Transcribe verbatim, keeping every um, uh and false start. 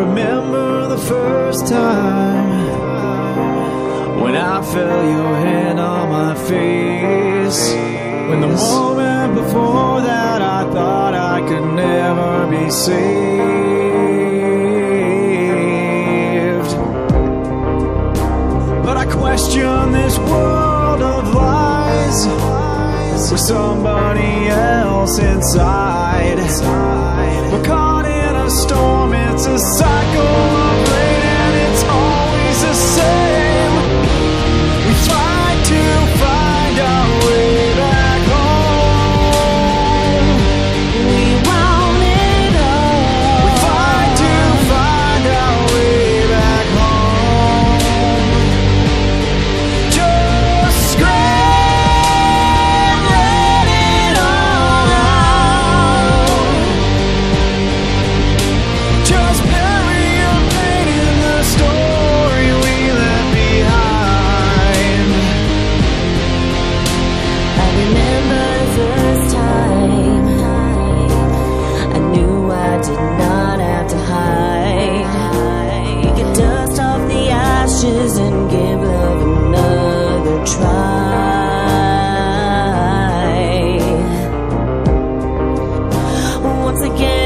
remember the first time when I felt your hand on my face. When the moment before that I thought I could never be saved. But I question this world of lies with somebody else inside. We're caught in a storm, it's a cycle of rain and it's always the same. We try to find our way back home. We want it all. We fight to find our way back home. Just scream, let it all out. Just bury your pain in the story we left behind. I remember the first time I knew I did not have to hide. We could dust off the ashes and give love another try. Once again